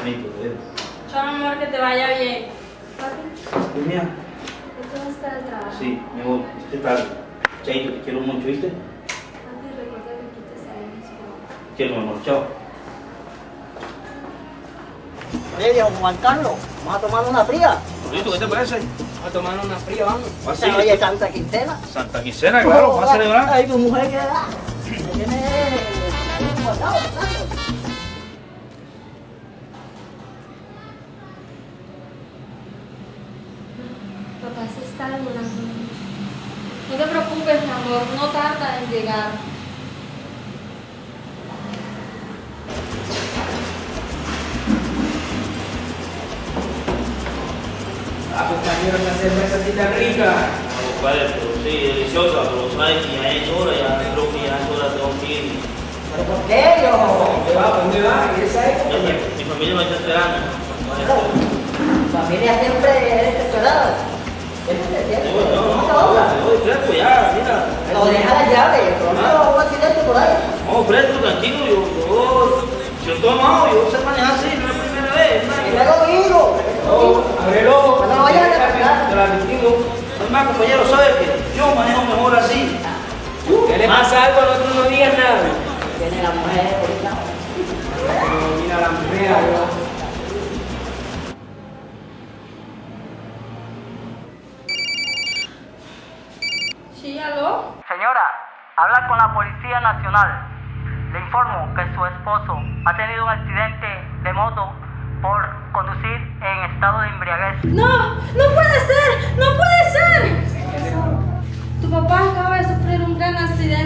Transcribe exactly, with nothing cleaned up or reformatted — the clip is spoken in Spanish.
Chanito, de veras. Chao, mi amor, que te vaya bien. Papi, Pues mía. ¿esto vas para el trabajo? Sí, mi amor, esté tarde. Chaito, te quiero mucho, ¿viste? Papi, recuerda que aquí te sabemos por... Quiero, mi amor, chao. Oye, viejo Juan Carlos, vamos a tomar una fría. Listo, ¿qué te parece? Vamos a tomar una fría, vamos. ¿Ah, sí? Oye, Santa Quincena. Santa Quincena, claro, vamos a celebrar. Ay, tu mujer que da. Tiene ahí guardado, Carlos. Papá se está demorando. No te preocupes, mi amor, no tarda en llegar. Ah, pues también una cervecita rica. No, compadre, pero sí, deliciosa, pero sabes que ya es hora, ya creo que ya es hora de un ir. ¿Pero por qué, yo? ¿Dónde va? ¿Dónde va? ¿Y esa es? Mi, mi familia me está esperando. Tu familia siempre es esperada. Siempre, siempre. No, no, ¿Cómo se no, ahoga? te doy fresco ya, mira. Pero deja la llave, pronto un accidente por ahí. No, fresco, tranquilo, yo, yo, yo estoy amado, yo sé manejar así, no es la primera vez. Y luego digo. No, ábrelo. Cuando no vayas a cargar. Te la advertido. Además, compañero, sabes que yo manejo mejor así. ¿Qué le pasa algo? No, tú no digas nada. Tiene la mujer ahorita. Pero mira la mujer, algo. Sí, ¿aló? Señora, habla con la Policía Nacional. Le informo que su esposo ha tenido un accidente de moto por conducir en estado de embriaguez. ¡No! ¡No puede ser! ¡No puede ser! Tu papá acaba de sufrir un gran accidente.